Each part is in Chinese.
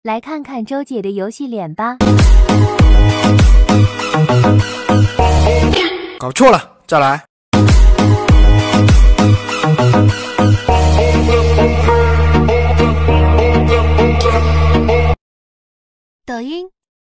来看看周姐的游戏脸吧。 搞错了，再来。 抖音。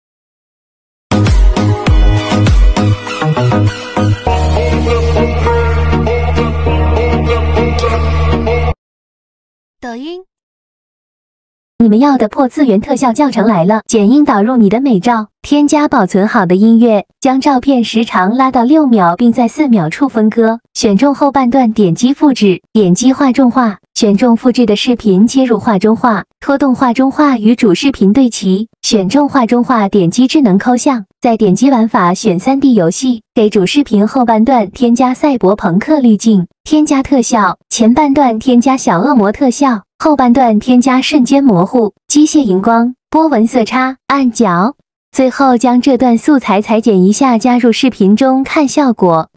抖音。你们要的破次元特效教程来了，剪映导入你的美照，添加保存好的音乐，将照片时长拉到6秒，并在4秒处分割，选中后半段点击复制，点击画中画，选中复制的视频切入画中画，拖动画中画与主视频对齐，选中画中画点击智能抠像，再点击玩法选 3D 游戏，给主视频后半段添加赛博朋克滤镜，添加特效，前半段添加小恶魔特效，后半段添加瞬间模糊、机械荧光、波纹色差、暗角，最后将这段素材裁剪一下加入视频中看效果。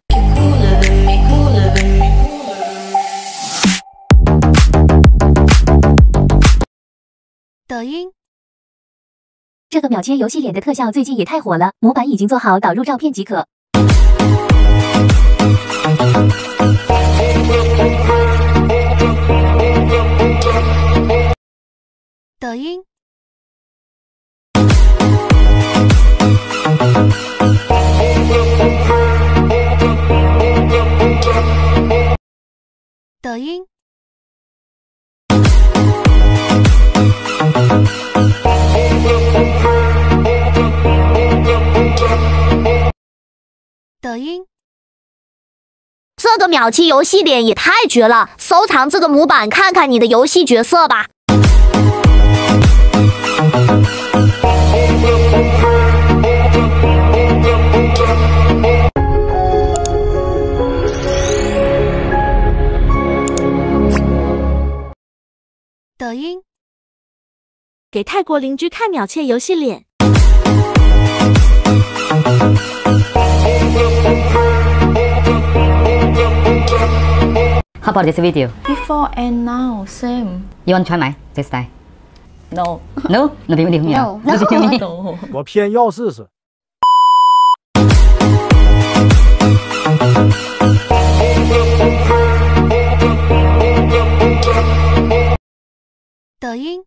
抖音。这个秒切游戏脸的特效最近也太火了，模板已经做好，导入照片即可。抖音。抖音。抖音。 这个秒切游戏脸也太绝了！收藏这个模板，看看你的游戏角色吧。 抖音。 给泰国邻居看秒切游戏脸。 How about this video? Before and now, same. You want to try my this style? No. No? No, no, no, no, no, No. 我偏要试试。 抖音。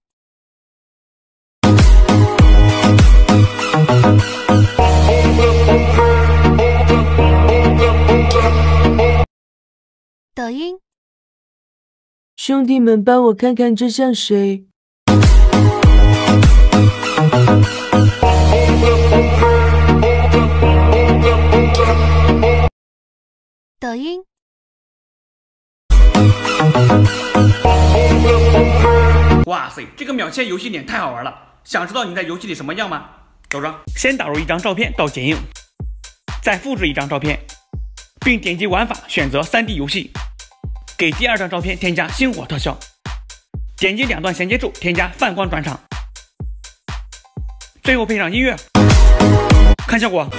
抖音。 兄弟们，帮我看看这像谁？ 抖音。 哇塞，这个秒切游戏脸太好玩了！想知道你在游戏里什么样吗？走着，先导入一张照片到剪映，再复制一张照片，并点击玩法选择 3D 游戏，给第2张照片添加星火特效，点击2段衔接处添加泛光转场，最后配上音乐，看效果。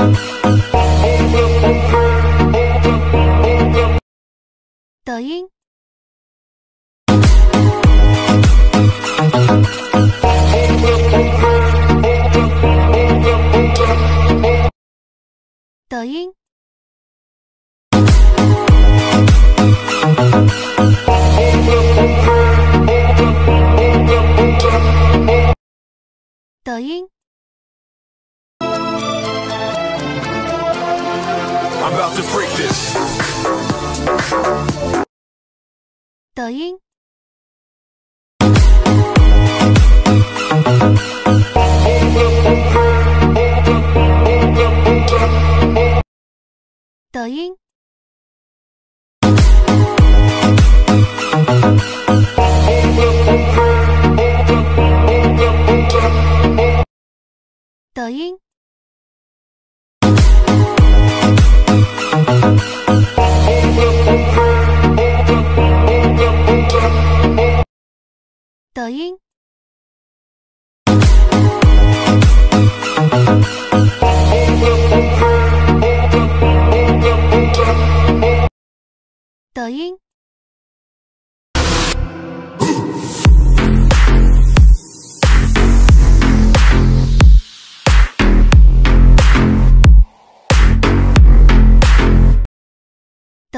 抖音。抖音。抖音。 I'm about to freak this. 抖音。抖音。抖音。抖音。抖音。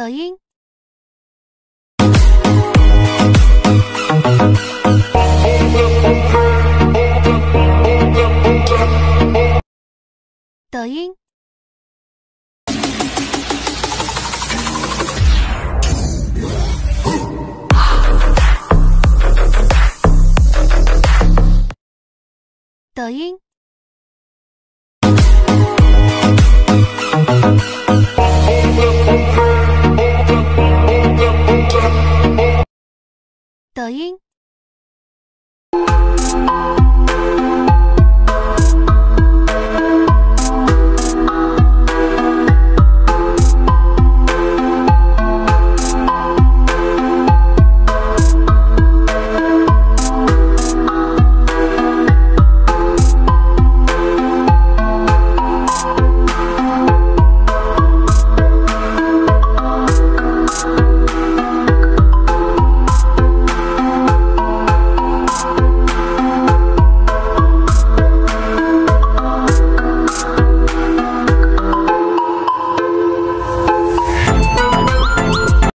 抖音。抖音。抖音。抖音。